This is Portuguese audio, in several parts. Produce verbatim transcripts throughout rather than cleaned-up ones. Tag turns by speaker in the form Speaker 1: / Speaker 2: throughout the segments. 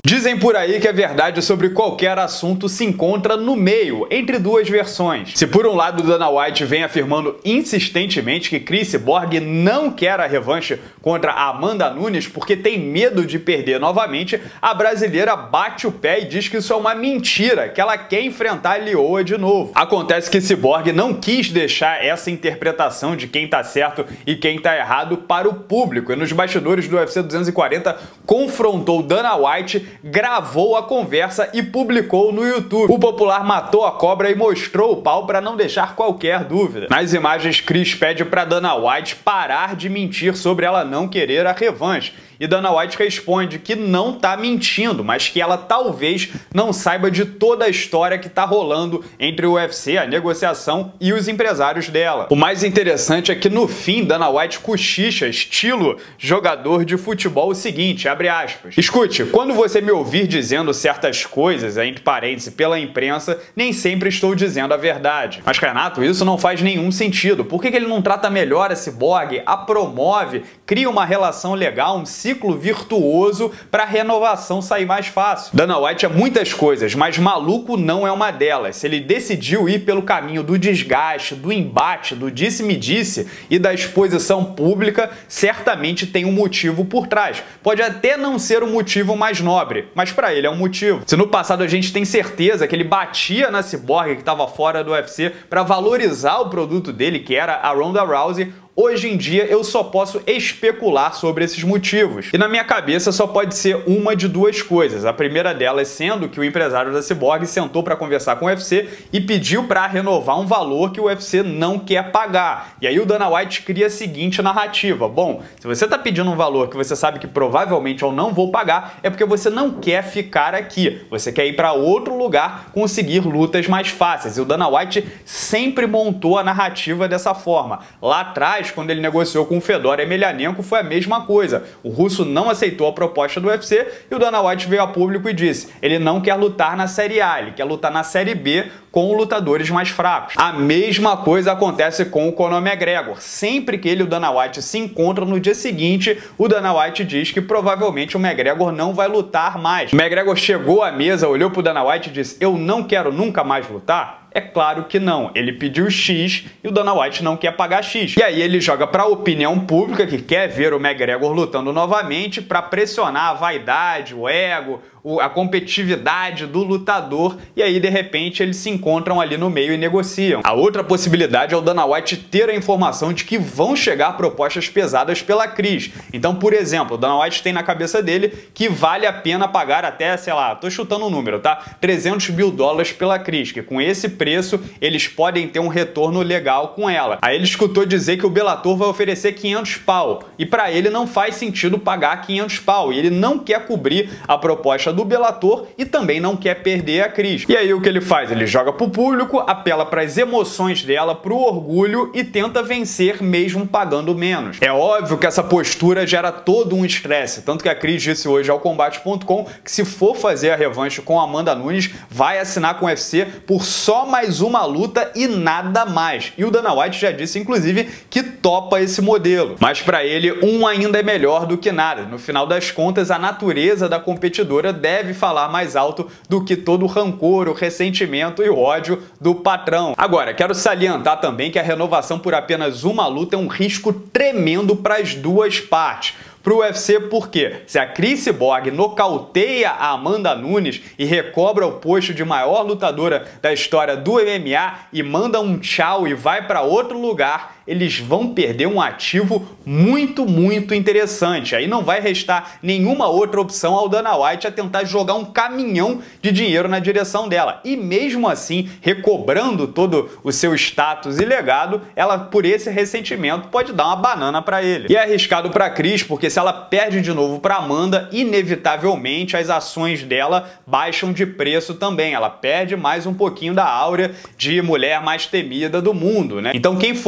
Speaker 1: Dizem por aí que a verdade sobre qualquer assunto se encontra no meio, entre duas versões. Se por um lado Dana White vem afirmando insistentemente que Cris Cyborg não quer a revanche contra a Amanda Nunes porque tem medo de perder novamente, a brasileira bate o pé e diz que isso é uma mentira, que ela quer enfrentar a Lyoa de novo. Acontece que Cyborg não quis deixar essa interpretação de quem tá certo e quem tá errado para o público, e nos bastidores do U F C duzentos e quarenta confrontou Dana White, gravou a conversa e publicou no YouTube. O popular matou a cobra e mostrou o pau para não deixar qualquer dúvida. Nas imagens, Cris pede para Dana White parar de mentir sobre ela não querer a revanche. E Dana White responde que não tá mentindo, mas que ela talvez não saiba de toda a história que tá rolando entre o U F C, a negociação e os empresários dela. O mais interessante é que no fim Dana White cochicha, estilo jogador de futebol, o seguinte, abre aspas: escute, quando você me ouvir dizendo certas coisas, entre parênteses, pela imprensa, nem sempre estou dizendo a verdade. Mas Renato, isso não faz nenhum sentido. Por que que ele não trata melhor a Cyborg, a promove, cria uma relação legal, um ciclo virtuoso para a renovação sair mais fácil? Dana White é muitas coisas, mas maluco não é uma delas. Se ele decidiu ir pelo caminho do desgaste, do embate, do disse-me-disse e da exposição pública, certamente tem um motivo por trás. Pode até não ser o motivo mais nobre, mas para ele é um motivo. Se no passado a gente tem certeza que ele batia na Cyborg que estava fora do U F C para valorizar o produto dele, que era a Ronda Rousey, hoje em dia eu só posso especular sobre esses motivos. E na minha cabeça só pode ser uma de duas coisas. A primeira delas sendo que o empresário da Cyborg sentou para conversar com o U F C e pediu para renovar um valor que o U F C não quer pagar. E aí o Dana White cria a seguinte narrativa: bom, se você está pedindo um valor que você sabe que provavelmente eu não vou pagar, é porque você não quer ficar aqui. Você quer ir para outro lugar conseguir lutas mais fáceis. E o Dana White sempre montou a narrativa dessa forma. Lá atrás, quando ele negociou com o Fedor Emelianenko, foi a mesma coisa. O russo não aceitou a proposta do U F C e o Dana White veio a público e disse: ele não quer lutar na Série A, ele quer lutar na Série B com lutadores mais fracos. A mesma coisa acontece com o Conor McGregor. Sempre que ele e o Dana White se encontram no dia seguinte, o Dana White diz que provavelmente o McGregor não vai lutar mais. O McGregor chegou à mesa, olhou pro Dana White e disse: eu não quero nunca mais lutar? É claro que não. Ele pediu X e o Dana White não quer pagar X. E aí ele joga para a opinião pública que quer ver o McGregor lutando novamente para pressionar a vaidade, o ego, a competitividade do lutador, e aí de repente eles se encontram ali no meio e negociam. A outra possibilidade é o Dana White ter a informação de que vão chegar propostas pesadas pela Cris. Então, por exemplo, o Dana White tem na cabeça dele que vale a pena pagar até, sei lá, tô chutando um número, tá? trezentos mil dólares pela Cris, que com esse preço eles podem ter um retorno legal com ela. Aí ele escutou dizer que o Bellator vai oferecer quinhentos pau, e para ele não faz sentido pagar quinhentos pau, e ele não quer cobrir a proposta do Bellator e também não quer perder a Cris. E aí o que ele faz? Ele joga pro público, apela para as emoções dela, pro orgulho e tenta vencer mesmo pagando menos. É óbvio que essa postura gera todo um estresse, tanto que a Cris disse hoje ao combate ponto com que se for fazer a revanche com a Amanda Nunes, vai assinar com o U F C por só mais uma luta e nada mais. E o Dana White já disse, inclusive, que topa esse modelo. Mas para ele, um ainda é melhor do que nada. No final das contas, a natureza da competidora deve falar mais alto do que todo o rancor, o ressentimento e o ódio do patrão. Agora, quero salientar também que a renovação por apenas uma luta é um risco tremendo para as duas partes. Pro U F C, por quê? Se a Cris Cyborg nocauteia a Amanda Nunes e recobra o posto de maior lutadora da história do M M A e manda um tchau e vai para outro lugar, eles vão perder um ativo muito, muito interessante. Aí não vai restar nenhuma outra opção ao Dana White a tentar jogar um caminhão de dinheiro na direção dela. E mesmo assim, recobrando todo o seu status e legado, ela, por esse ressentimento, pode dar uma banana para ele. E é arriscado para Cris, porque se ela perde de novo para Amanda, inevitavelmente as ações dela baixam de preço também. Ela perde mais um pouquinho da áurea de mulher mais temida do mundo, né? Então quem for pagar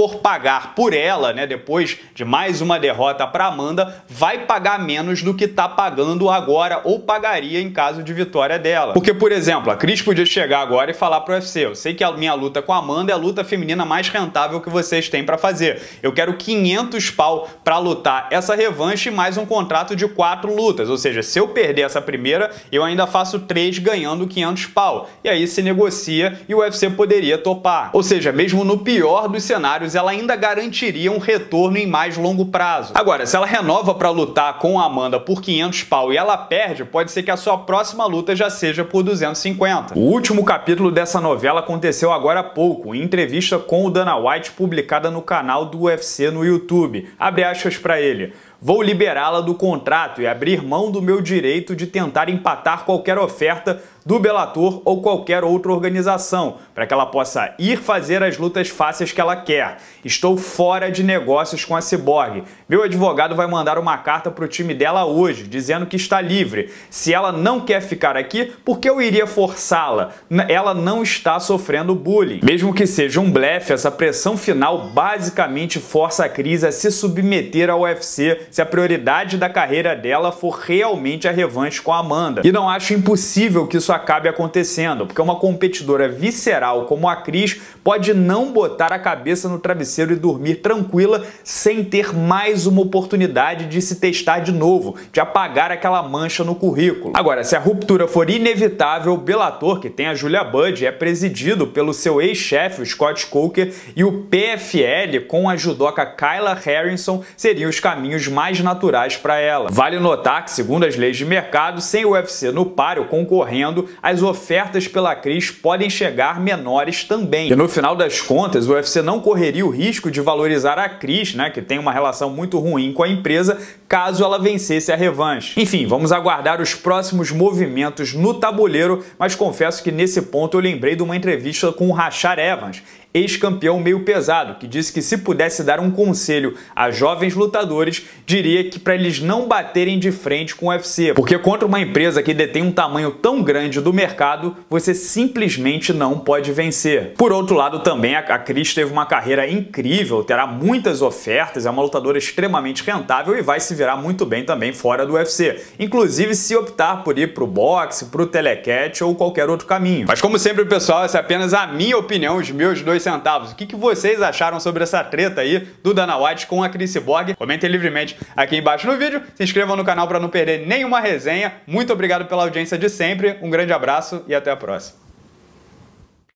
Speaker 1: pagar por ela, né, depois de mais uma derrota para Amanda, vai pagar menos do que tá pagando agora ou pagaria em caso de vitória dela. Porque, por exemplo, a Cris podia chegar agora e falar pro U F C: eu sei que a minha luta com a Amanda é a luta feminina mais rentável que vocês têm para fazer. Eu quero quinhentos pau para lutar essa revanche mais um contrato de quatro lutas. Ou seja, se eu perder essa primeira, eu ainda faço três ganhando quinhentos pau. E aí se negocia e o U F C poderia topar. Ou seja, mesmo no pior dos cenários, ela ainda garantiria um retorno em mais longo prazo. Agora, se ela renova para lutar com a Amanda por quinhentos pau e ela perde, pode ser que a sua próxima luta já seja por duzentos e cinquenta. O último capítulo dessa novela aconteceu agora há pouco, em entrevista com o Dana White publicada no canal do U F C no YouTube. Abre aspas para ele: vou liberá-la do contrato e abrir mão do meu direito de tentar empatar qualquer oferta do Bellator ou qualquer outra organização, para que ela possa ir fazer as lutas fáceis que ela quer. Estou fora de negócios com a Cyborg. Meu advogado vai mandar uma carta para o time dela hoje, dizendo que está livre. Se ela não quer ficar aqui, por que eu iria forçá-la? Ela não está sofrendo bullying. Mesmo que seja um blefe, essa pressão final basicamente força a Cris a se submeter ao U F C se a prioridade da carreira dela for realmente a revanche com a Amanda. E não acho impossível que isso acabe acontecendo, porque uma competidora visceral como a Cris pode não botar a cabeça no travesseiro e dormir tranquila sem ter mais uma oportunidade de se testar de novo, de apagar aquela mancha no currículo. Agora, se a ruptura for inevitável, o Bellator, que tem a Julia Budd, é presidido pelo seu ex-chefe, o Scott Coker, e o P F L, com a judoca Kayla Harrison, seriam os caminhos mais naturais para ela. Vale notar que, segundo as leis de mercado, sem o U F C no páreo concorrendo, as ofertas pela Cris podem chegar menores também. E no final das contas, o U F C não correria o risco de valorizar a Cris, né, que tem uma relação muito ruim com a empresa, caso ela vencesse a revanche. Enfim, vamos aguardar os próximos movimentos no tabuleiro, mas confesso que nesse ponto eu lembrei de uma entrevista com o Rashad Evans, ex-campeão meio pesado, que disse que se pudesse dar um conselho a jovens lutadores, diria que para eles não baterem de frente com o U F C, porque contra uma empresa que detém um tamanho tão grande do mercado, você simplesmente não pode vencer. Por outro lado, também a Cris teve uma carreira incrível, terá muitas ofertas, é uma lutadora extremamente rentável e vai se virar muito bem também fora do U F C, inclusive se optar por ir para o boxe, para o telecat ou qualquer outro caminho. Mas como sempre, pessoal, essa é apenas a minha opinião, os meus dois centavos. O que, que vocês acharam sobre essa treta aí do Dana White com a Cris Cyborg? Comentem livremente aqui embaixo no vídeo, se inscrevam no canal para não perder nenhuma resenha. Muito obrigado pela audiência de sempre, um grande abraço e até a próxima.